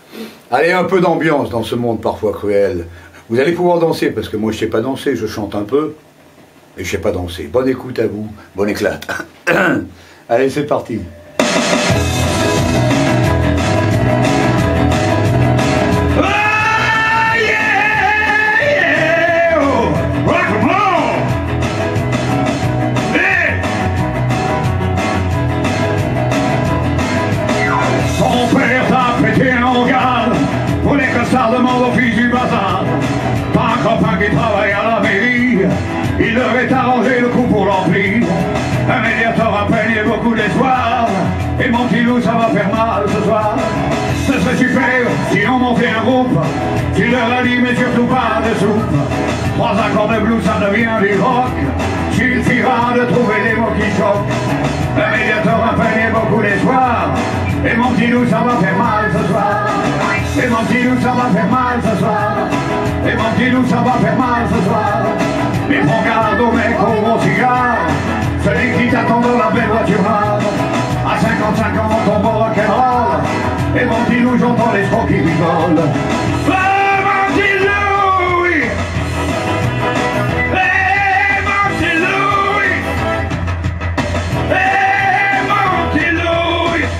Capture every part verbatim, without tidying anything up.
Allez, un peu d'ambiance dans ce monde parfois cruel. Vous allez pouvoir danser, parce que moi je sais pas danser, je chante un peu, et je sais pas danser. Bonne écoute à vous, bonne éclate. Allez, c'est parti. Demande au fils du bazar, pas un copain qui travaille à la mairie, il devrait arranger le coup pour l'ampli. Un médiateur a peigné beaucoup d'espoir, et mon petit loup ça va faire mal ce soir. Ce serait super si on montait un groupe, tu leur as dit mais surtout pas de soupe. Trois accords de blues ça devient du rock, suffira de trouver des mots qui choquent. Un médiateur a peigné beaucoup d'espoir, et mon petit loup ça va faire mal ce soir. Et mon petit loup ça va faire mal ce soir. Et mon petit loup ça va faire mal ce soir. Mais prends garde au mec au gros cigare, celui qui t'attend dans la belle voiture noire. À cinquante-cinq ans on tombe au rock'n'roll, et mon petit loup j'entends les escrocs qui rigolent. Oh mon petit loup, oui. Eh mon petit loup, oui. Eh mon petit loup, oui.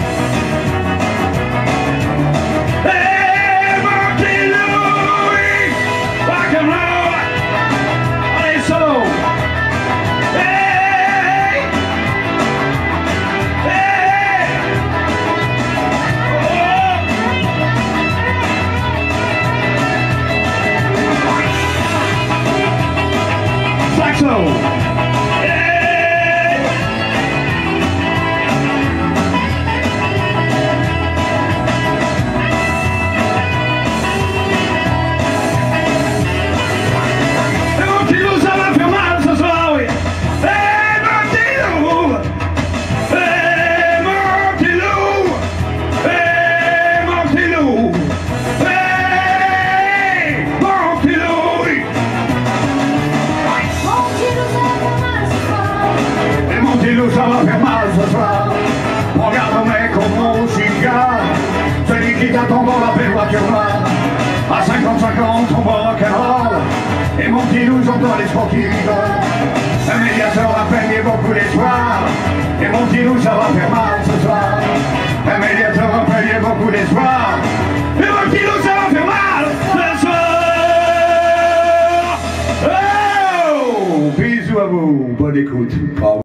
Ça va faire mal ce soir. Regarde un mec au gros cigare, celui qui t'attend dans la belle voiture noire. À cinquante-cinq ans, on tombe au rock'n'roll, et mon petit loup, j'entends les escrocs qui rigolent. Un médiateur a peigné beaucoup d'espoir, et mon petit loup, ça va faire mal ce soir. Un médiateur a peigné beaucoup d'espoir, et mon petit loup, ça va faire mal ce soir. Oh, bisous à vous, bonne écoute. Bravo.